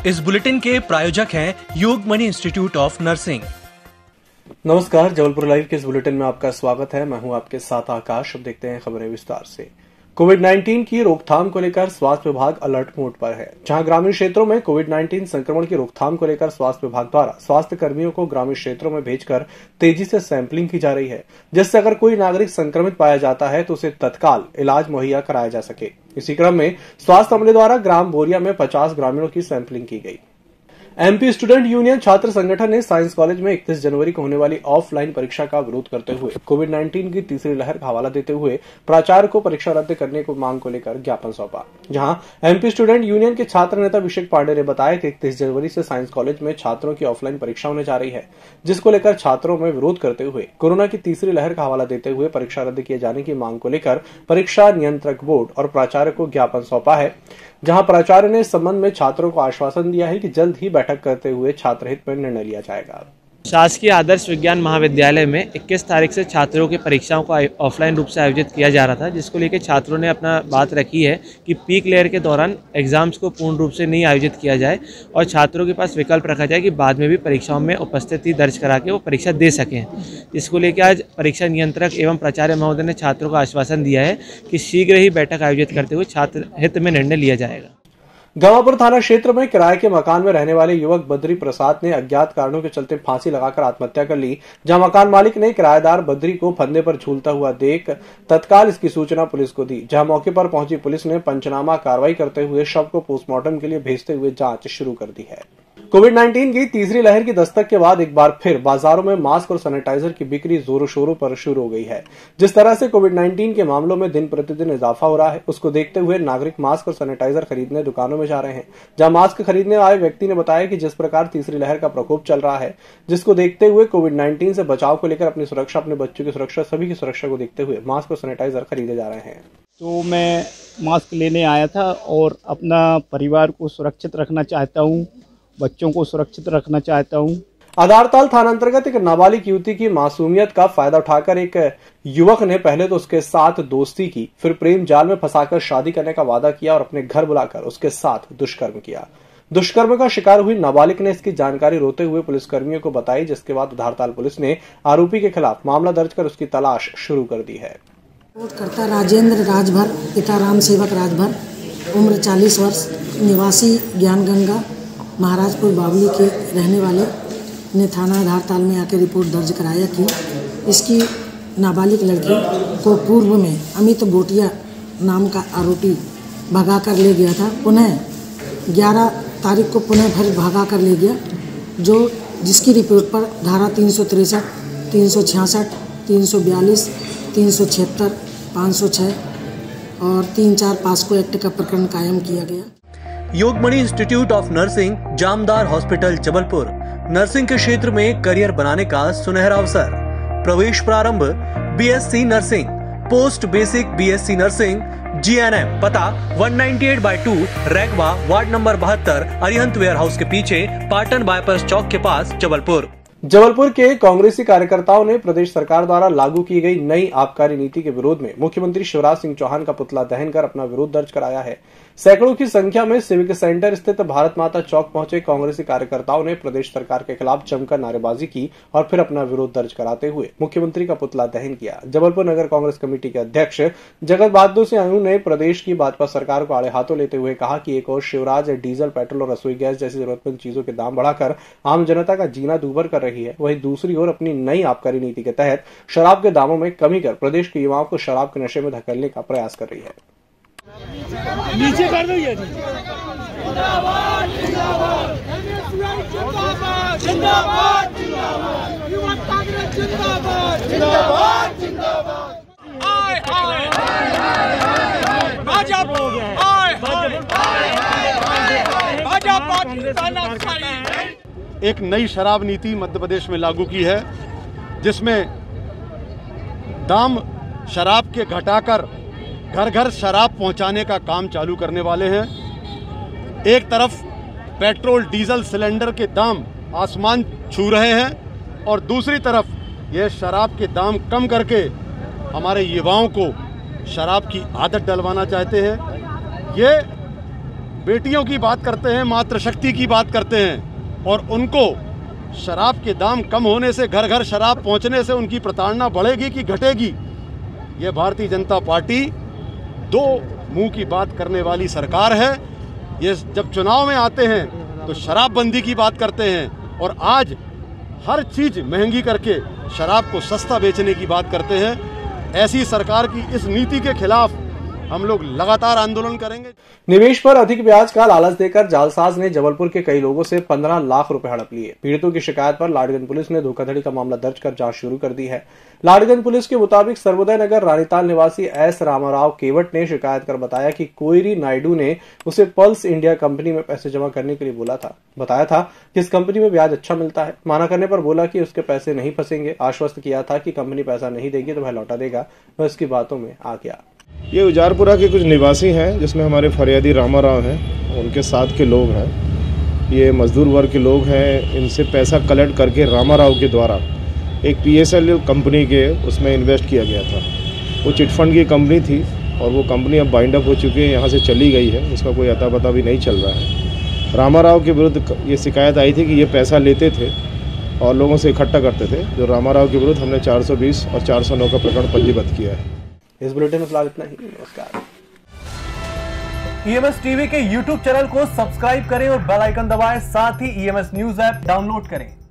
इस बुलेटिन के प्रायोजक हैं योगमणि इंस्टीट्यूट ऑफ नर्सिंग। नमस्कार, जबलपुर लाइव के इस बुलेटिन में आपका स्वागत है। मैं हूं आपके साथ आकाश। अब देखते हैं खबरें विस्तार से। कोविड-19 की रोकथाम को लेकर स्वास्थ्य विभाग अलर्ट मोड पर है। जहां ग्रामीण क्षेत्रों में कोविड-19 संक्रमण की रोकथाम को लेकर स्वास्थ्य विभाग द्वारा स्वास्थ्य कर्मियों को ग्रामीण क्षेत्रों में भेजकर तेजी से सैंपलिंग की जा रही है, जिससे अगर कोई नागरिक संक्रमित पाया जाता है तो उसे तत्काल इलाज मुहैया कराया जा सके। इसी क्रम में स्वास्थ्य अमले द्वारा ग्राम बोरिया में 50 ग्रामीणों की सैंपलिंग की गई। एमपी स्टूडेंट यूनियन छात्र संगठन ने साइंस कॉलेज में 31 जनवरी को होने वाली ऑफलाइन परीक्षा का विरोध करते हुए कोविड-19 की तीसरी लहर का हवाला देते हुए प्राचार्य को परीक्षा रद्द करने को मांग को लेकर ज्ञापन सौंपा। जहां एमपी स्टूडेंट यूनियन के छात्र नेता अभिषेक पांडे ने बताया कि 31 जनवरी से साइंस कॉलेज में छात्रों की ऑफलाइन परीक्षा होने जा रही है, जिसको लेकर छात्रों में विरोध करते हुए कोरोना की तीसरी लहर का हवाला देते हुए परीक्षा रद्द किए जाने की मांग को लेकर परीक्षा नियंत्रक बोर्ड और प्राचार्य को ज्ञापन सौंपा है। जहां प्राचार्य ने इस संबंध में छात्रों को आश्वासन दिया है कि जल्द ही बैठक करते हुए छात्र हित में निर्णय लिया जाएगा। शासकीय आदर्श विज्ञान महाविद्यालय में 21 तारीख से छात्रों की परीक्षाओं को ऑफलाइन रूप से आयोजित किया जा रहा था, जिसको लेकर छात्रों ने अपना बात रखी है कि पीक लेयर के दौरान एग्जाम्स को पूर्ण रूप से नहीं आयोजित किया जाए और छात्रों के पास विकल्प रखा जाए कि बाद में भी परीक्षाओं में उपस्थिति दर्ज करा के वो परीक्षा दे सकें। जिसको लेकर आज परीक्षा नियंत्रक एवं प्राचार्य महोदय ने छात्रों को आश्वासन दिया है कि शीघ्र ही बैठक आयोजित करते हुए छात्र हित में निर्णय लिया जाएगा। गंगापुर थाना क्षेत्र में किराए के मकान में रहने वाले युवक बद्री प्रसाद ने अज्ञात कारणों के चलते फांसी लगाकर आत्महत्या कर ली। जहां मकान मालिक ने किराएदार बद्री को फंदे पर झूलता हुआ देख तत्काल इसकी सूचना पुलिस को दी। जहां मौके पर पहुंची पुलिस ने पंचनामा कार्रवाई करते हुए शव को पोस्टमार्टम के लिए भेजते हुए जांच शुरू कर दी है। कोविड-19 की तीसरी लहर की दस्तक के बाद एक बार फिर बाजारों में मास्क और सैनिटाइजर की बिक्री जोरों शोरों पर शुरू हो गई है। जिस तरह से कोविड-19 के मामलों में दिन प्रतिदिन इजाफा हो रहा है, उसको देखते हुए नागरिक मास्क और सैनिटाइजर खरीदने दुकानों में जा रहे हैं। जहां मास्क खरीदने आए व्यक्ति ने बताया कि जिस प्रकार तीसरी लहर का प्रकोप चल रहा है, जिसको देखते हुए कोविड-19 से बचाव को लेकर अपनी सुरक्षा, अपने बच्चों की सुरक्षा, सभी की सुरक्षा को देखते हुए मास्क और सैनिटाइजर खरीदे जा रहे हैं। तो मैं मास्क लेने आया था और अपना परिवार को सुरक्षित रखना चाहता हूँ, बच्चों को सुरक्षित रखना चाहता हूँ। आधारताल थाना अंतर्गत एक नाबालिग युवती की मासूमियत का फायदा उठाकर एक युवक ने पहले तो उसके साथ दोस्ती की, फिर प्रेम जाल में फंसाकर शादी करने का वादा किया और अपने घर बुलाकर उसके साथ दुष्कर्म किया। दुष्कर्म का शिकार हुई नाबालिग ने इसकी जानकारी रोते हुए पुलिसकर्मियों को बताई, जिसके बाद आधारताल पुलिस ने आरोपी के खिलाफ मामला दर्ज कर उसकी तलाश शुरू कर दी है। करता राजेंद्र राजभर, पिता राम सेवक राजभर, उम्र 40 वर्ष, निवासी ज्ञानगंगा महाराजपुर बावली के रहने वाले ने थाना आधारताल में आकर रिपोर्ट दर्ज कराया कि इसकी नाबालिग लड़की को पूर्व में अमित बोटिया नाम का आरोपी भगा कर ले गया था। पुनः 11 तारीख को पुनः फिर भगा कर ले गया, जिसकी रिपोर्ट पर धारा 363, 366, 342, 376, 506 और 3-4 पास्को एक्ट का प्रकरण कायम किया गया। Yogmani institute of nursing, Jamdar hospital, Jabalpur. Nursing के क्षेत्र में करियर बनाने का सुनहरा अवसर। प्रवेश प्रारंभ BSc nursing, post basic BSc nursing, GNM. पता 198/2 Raigwa, ward number 72, Arihant warehouse के पीछे, पाटन बाईपास चौक के पास, जबलपुर। जबलपुर के कांग्रेसी कार्यकर्ताओं ने प्रदेश सरकार द्वारा लागू की गई नई आबकारी नीति के विरोध में मुख्यमंत्री शिवराज सिंह चौहान का पुतला दहन कर अपना विरोध दर्ज कराया है। सैकड़ों की संख्या में सिविक सेंटर स्थित भारत माता चौक पहुंचे कांग्रेसी कार्यकर्ताओं ने प्रदेश सरकार के खिलाफ जमकर नारेबाजी की और फिर अपना विरोध दर्ज कराते हुए मुख्यमंत्री का पुतला दहन किया। जबलपुर नगर कांग्रेस कमेटी के अध्यक्ष जगत बहादुर सिंह ने प्रदेश की भाजपा सरकार को आड़े हाथों लेते हुए कहा कि एक और शिवराज डीजल, पेट्रोल और रसोई गैस जैसी जरूरतमंद चीजों के दाम बढ़ाकर आम जनता का जीना दूभर कर रही है, वहीं दूसरी ओर अपनी नई आबकारी नीति के तहत शराब के दामों में कमी कर प्रदेश के युवाओं को शराब के नशे में धकेलने का प्रयास कर रही है। नीचे कर दो ये। जिंदाबाद जिंदाबाद जिंदाबाद जिंदाबाद जिंदाबाद युवा कांग्रेस जिंदाबाद जिंदाबाद जिंदाबाद। आए आए भाजपा आए भाजपा। एक नई शराब नीति मध्य प्रदेश में लागू की है, जिसमें दाम शराब के घटाकर घर घर शराब पहुंचाने का काम चालू करने वाले हैं। एक तरफ पेट्रोल डीजल सिलेंडर के दाम आसमान छू रहे हैं और दूसरी तरफ ये शराब के दाम कम करके हमारे युवाओं को शराब की आदत डलवाना चाहते हैं। ये बेटियों की बात करते हैं, मातृशक्ति की बात करते हैं और उनको शराब के दाम कम होने से, घर घर शराब पहुंचने से उनकी प्रताड़ना बढ़ेगी कि घटेगी? ये भारतीय जनता पार्टी दो मुंह की बात करने वाली सरकार है। ये जब चुनाव में आते हैं तो शराबबंदी की बात करते हैं और आज हर चीज़ महंगी करके शराब को सस्ता बेचने की बात करते हैं। ऐसी सरकार की इस नीति के खिलाफ हम लोग लगातार आंदोलन करेंगे। निवेश पर अधिक ब्याज का लालच देकर जालसाज ने जबलपुर के कई लोगों से 15 लाख रुपए हड़प लिए। पीड़ितों की शिकायत पर लाडगंज पुलिस ने धोखाधड़ी का मामला दर्ज कर जांच शुरू कर दी है। लाडगंज पुलिस के मुताबिक सर्वोदय नगर रानीताल निवासी एस रामाराव केवट ने शिकायत कर बताया कि कोयरी नायडू ने उसे पल्स इंडिया कंपनी में पैसे जमा करने के लिए बोला था। बताया था कि इस कंपनी में ब्याज अच्छा मिलता है। माना करने पर बोला कि उसके पैसे नहीं फंसेंगे। आश्वस्त किया था कि कंपनी पैसा नहीं देगी तो वह लौटा देगा। वह इसकी बातों में आ गया। ये उजारपुरा के कुछ निवासी हैं, जिसमें हमारे फरियादी रामाराव हैं, उनके साथ के लोग हैं। ये मजदूर वर्ग के लोग हैं। इनसे पैसा कलेक्ट करके रामाराव के द्वारा एक PSL कंपनी के उसमें इन्वेस्ट किया गया था। वो चिटफंड की कंपनी थी और वो कंपनी अब बाइंड अप हो चुकी है, यहाँ से चली गई है। उसका कोई अता पता भी नहीं चल रहा है। रामाराव के विरुद्ध ये शिकायत आई थी कि ये पैसा लेते थे और लोगों से इकट्ठा करते थे। जो रामाराव के विरुद्ध हमने 420 और 409 का प्रकरण पंजीबद्ध किया है। इस बुलेटिन में फिलहाल इतना ही। नमस्कार। EMS टीवी के YouTube चैनल को सब्सक्राइब करें और बेल आइकन दबाएं। साथ ही EMS न्यूज ऐप डाउनलोड करें।